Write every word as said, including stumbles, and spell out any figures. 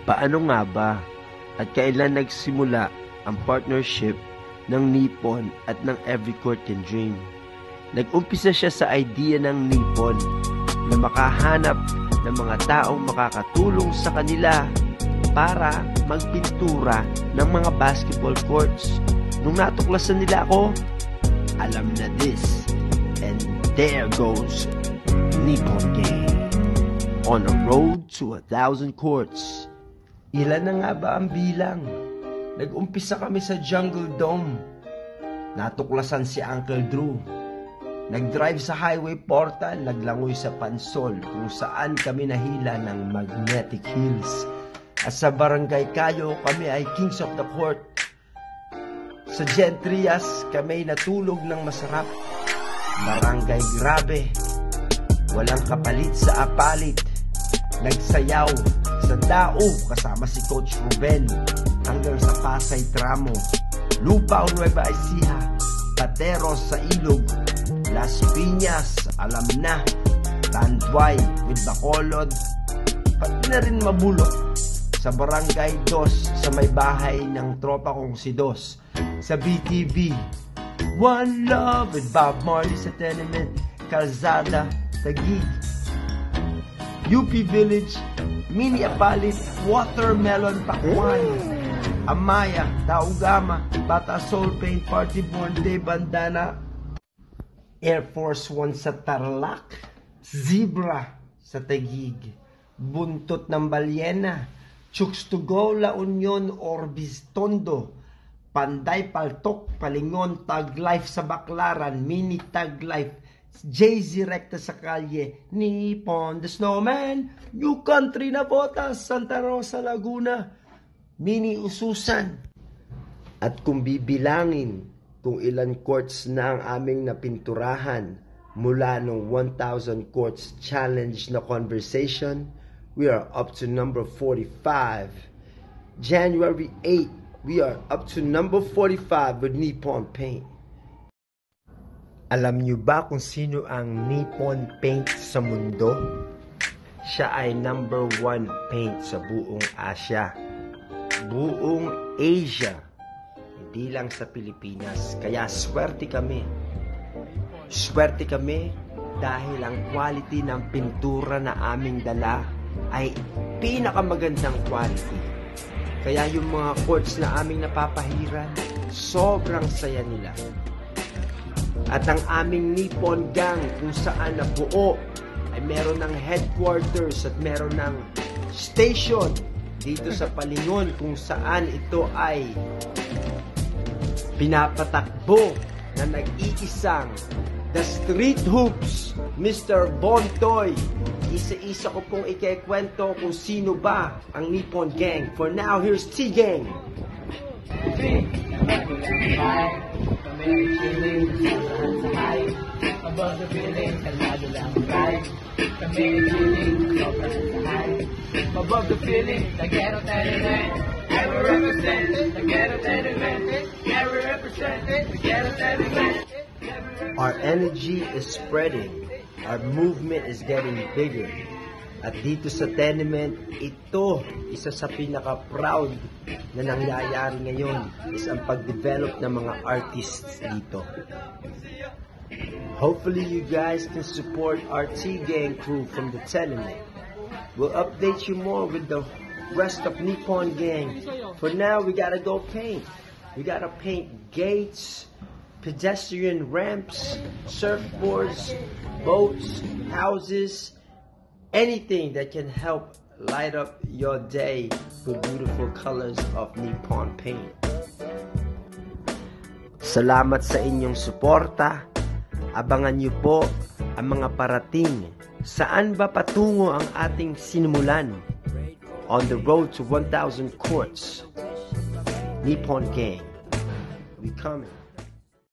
Paano nga ba at kailan nagsimula ang partnership ng Nippon at ng Every Court Can Dream? Nag-umpisa siya sa idea ng Nippon na makahanap ng mga taong makakatulong sa kanila para magpintura ng mga basketball courts. Nung natuklasan nila ako, alam na this. And there goes Nippon Gang on a road to a thousand courts. Ilan na nga ba ang bilang? Nag-umpisa kami sa Jungle Dome. Natuklasan si Uncle Drew. Nag-drive sa Highway Portal, naglangoy sa Pansol kung saan kami nahila ng Magnetic Hills. At sa Barangay Cayo, kami ay Kings of the Court. Sa Gentrias, kami natulog ng masarap. Barangay Grabe, walang kapalit sa apalit. Nagsayaw sa Dao kasama si Coach Ruben hanggang sa Pasay Tramo. Lupao, Nueva Ecija, Pateros sa Ilog, Las Piñas, alam na, Tanduay with Bacolod, pati na rin Mabulok. Sa Barangay Dos, sa may bahay ng tropa kong si Dos. Sa B T V, One Love with Bob Marley sa Tenement, Calzada, Taguig. U P Village, Mini Apalit, Watermelon Pakwan, Amaya, Taugama, Bata Soul Paint, Party Born Day Bandana, Air Force One sa Tarlac, Zebra sa Taguig, Buntot ng Balyena, Chooks to Go, La Union, Orbis, Tondo, Panday, Paltok, Palingon, Tag Life sa Baclaran, Mini Tag Life, Jay-Z Recta sa Kalye, Nippon, The Snowman, New Country na Botas, Santa Rosa, Laguna, Mini Ususan. At kung bibilangin kung ilan courts na ang aming napinturahan mula ng one thousand courts challenge na conversation, we are up to number forty-five. January eighth, we are up to number forty-five with Nippon Paint. Alam niyo ba kung sino ang Nippon Paint sa mundo? Siya ay number one paint sa buong Asia. Buong Asia. Hindi lang sa Pilipinas. Kaya swerte kami. Swerte kami dahil ang quality ng pintura na aming dala ay pinakamagandang quality. Kaya yung mga courts na aming napapahiran, sobrang saya nila. At ang aming Nippon Gang kung saan nabuo ay meron ng headquarters at meron ng station dito sa Palingon kung saan ito ay pinapatakbo na nag-iisang The Street Hoops, Mister Bontoy. Isa-isa ko pong ikikwento kung sino ba ang Nippon Gang. For now, here's T-Gang. Above the building, kalmado lang ride. Kami chilling, sobrang sahay. Above the feeling, the ghetto tenement. Ever represent the ghetto tenement. Ever represent the ghetto tenement. Our energy is spreading. Our movement is getting bigger. At dito sa tenement, ito, isa sa pinaka-proud na nangyayari ngayon is ang pag-develop ng mga artists dito. Hopefully you guys can support our T-Gang crew from the tenement. We'll update you more with the rest of Nippon Gang. For now, we gotta go paint. We gotta paint gates, pedestrian ramps, surfboards, boats, houses, anything that can help light up your day with beautiful colors of Nippon Paint. Salamat sa inyong suporta. Abangan niyo po ang mga parating. Saan ba patungo ang ating sinimulan? On the road to one thousand courts. Nippon Gang. We coming.